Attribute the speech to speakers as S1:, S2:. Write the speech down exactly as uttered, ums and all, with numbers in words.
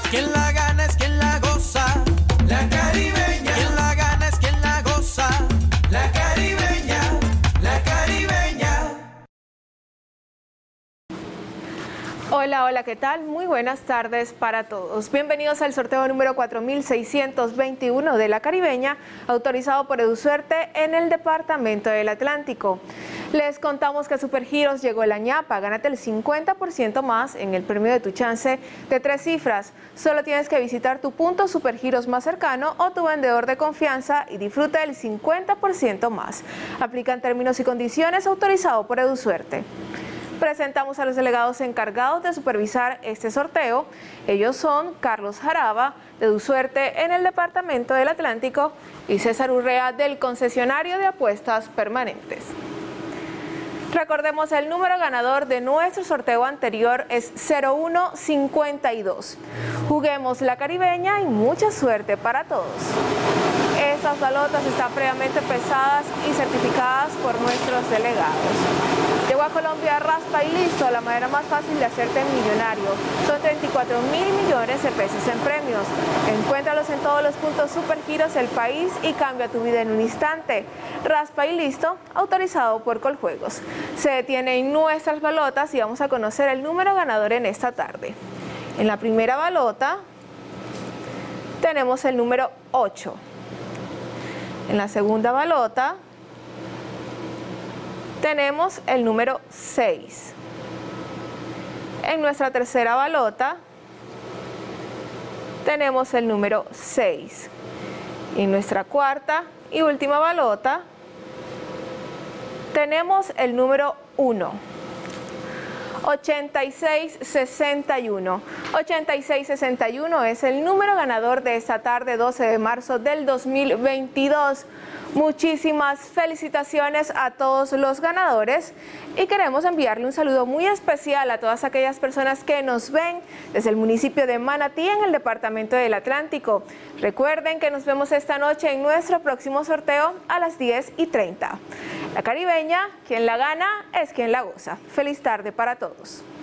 S1: Quien la gana es quien la goza. La caribeña. Quien la gana es quien la goza. La caribeña. La caribeña.
S2: Hola, hola, ¿qué tal? Muy buenas tardes para todos. Bienvenidos al sorteo número cuatro mil seiscientos veintiuno de La Caribeña, autorizado por EduSuerte en el Departamento del Atlántico. Les contamos que a Supergiros llegó la ñapa. Gánate el cincuenta por ciento más en el premio de tu chance de tres cifras. Solo tienes que visitar tu punto Supergiros más cercano o tu vendedor de confianza y disfruta del cincuenta por ciento más. Aplican términos y condiciones, autorizado por EduSuerte. Presentamos a los delegados encargados de supervisar este sorteo. Ellos son Carlos Jaraba, de EduSuerte en el Departamento del Atlántico, y César Urrea, del concesionario de apuestas permanentes. Recordemos, el número ganador de nuestro sorteo anterior es cero uno cincuenta y dos. Juguemos La Caribeña y mucha suerte para todos. Estas balotas están previamente pesadas y certificadas por nuestros delegados. Llegó a Colombia Raspa y Listo, la manera más fácil de hacerte millonario. Son treinta y cuatro mil millones de pesos en premios. Encuéntralos en todos los puntos Supergiros del país y cambia tu vida en un instante. Raspa y Listo, autorizado por Coljuegos. Se detienen nuestras balotas y vamos a conocer el número ganador en esta tarde. En la primera balota tenemos el número ocho. En la segunda balota tenemos el número seis. En nuestra tercera balota tenemos el número seis. En nuestra cuarta y última balota tenemos el número uno. ochenta y seis sesenta y uno. ochenta y seis sesenta y uno es el número ganador de esta tarde, doce de marzo del dos mil veintidós. Muchísimas felicitaciones a todos los ganadores y queremos enviarle un saludo muy especial a todas aquellas personas que nos ven desde el municipio de Manatí en el Departamento del Atlántico. Recuerden que nos vemos esta noche en nuestro próximo sorteo a las diez y treinta. La Caribeña, quien la gana es quien la goza. Feliz tarde para todos.